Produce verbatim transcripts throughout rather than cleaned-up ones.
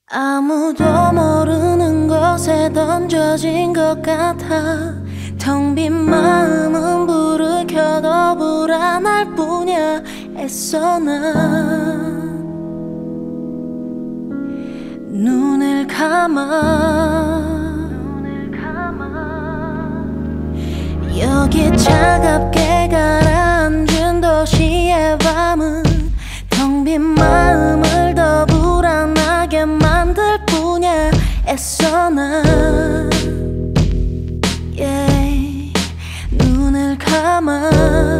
아무도 모르는 곳에 던져진 것 같아. 텅 빈 마음은 불을 켜도 불안할 뿐이야. 애써 난 눈을 감아. 여기 차갑게 가라앉은 도시의 밤은 텅 빈 마음을 더 불안하게 만들 뿐이야. 애써 난 yeah, 눈을 감아.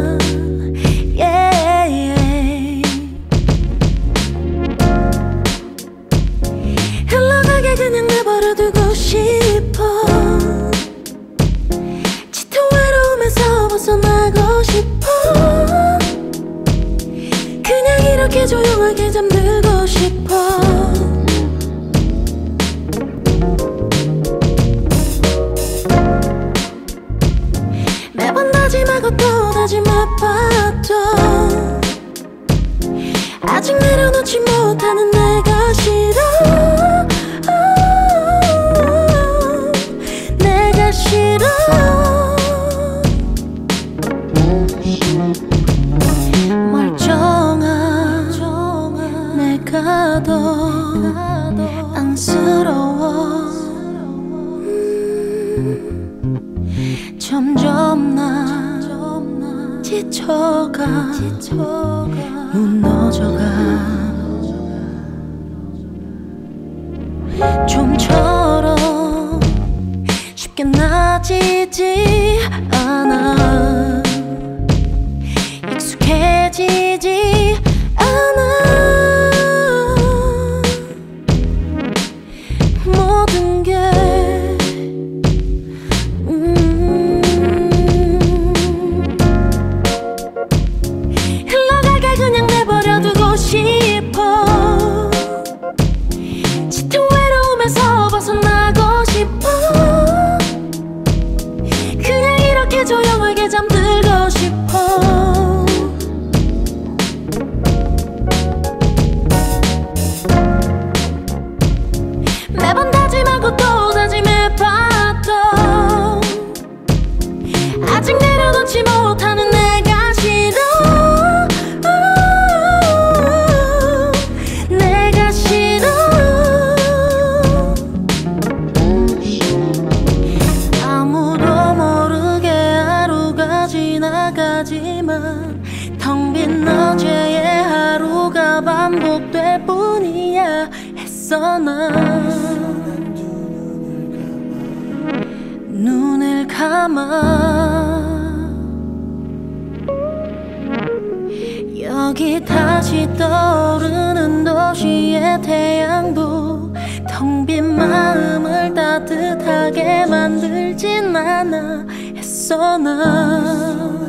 yeah, yeah. 흘러가게 그냥 내버려두고 싶어. 짙은 외로움에서 벗어나고 싶어. 그냥 이렇게 조용하게 잠들고 싶어. 매번 다짐하고 또 다짐해봐도 아직 내려놓지 못하는 내가 싫어. 내가 싫어. 멀쩡한 내가 더 안쓰러워. 음, 점점 나 지쳐가 무너져가. 좀처럼 쉽게 나아지지 않아. 익숙해지지 않아. 모든 게 음 흘러가게 그냥 내버려두고 싶어. 짙은 외로움에서 벗어나고 싶어. 그냥 이렇게 조용하게 잠들고 싶어. 매번 다짐하고 또 다짐해봐도 아직 내려놓지 못하는 내가 싫어. 내가 싫어. 아무도 모르게 하루가 지나가지만 텅 빈 어제의 하루가 반복될 뿐이야. 애써 난 눈을 감아. 여기 다시 떠오르는 도시의 태양도 텅 빈 마음을 따뜻하게 만들진 않아. 애써 난